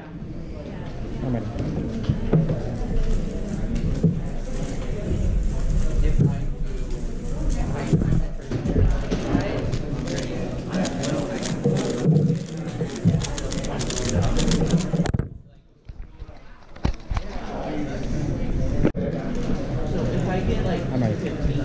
I'm ready. I'm ready.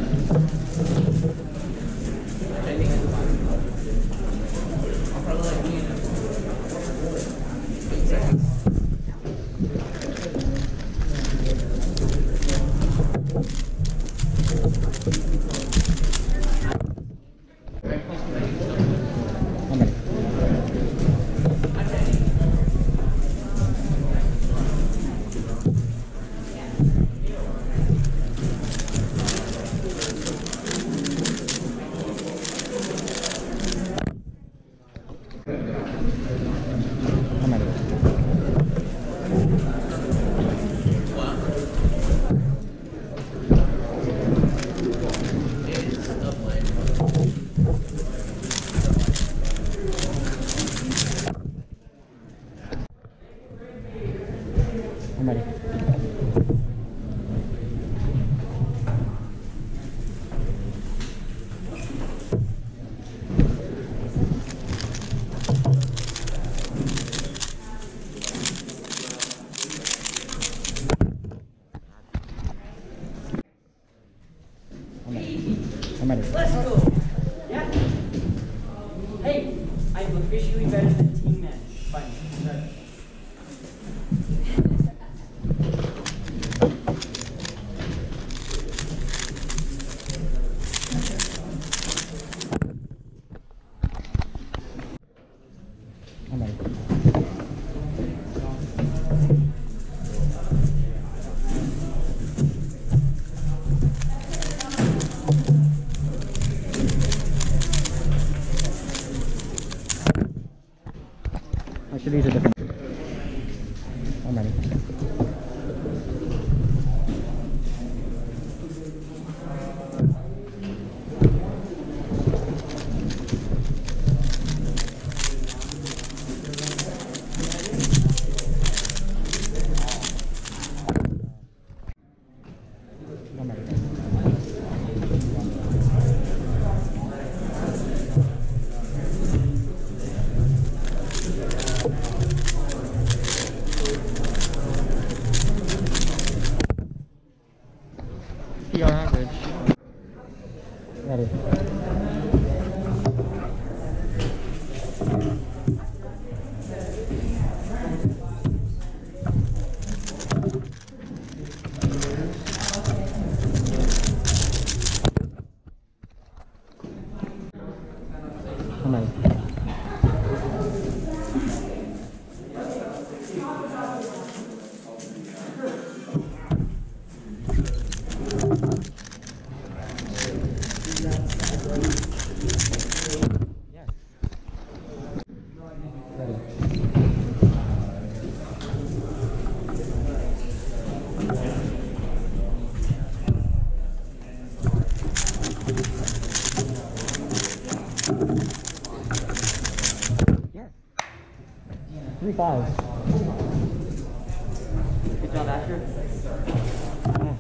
I'm ready. I'm ready. Let's go. Yeah. Hey, I'm officially better than team man. Fine. I'm ready. Actually, these are different. I'm ready. I'm ready. PR average. Ready. I'm ready. Yes. Ready. Yes. 3 5s. Good job, Asher.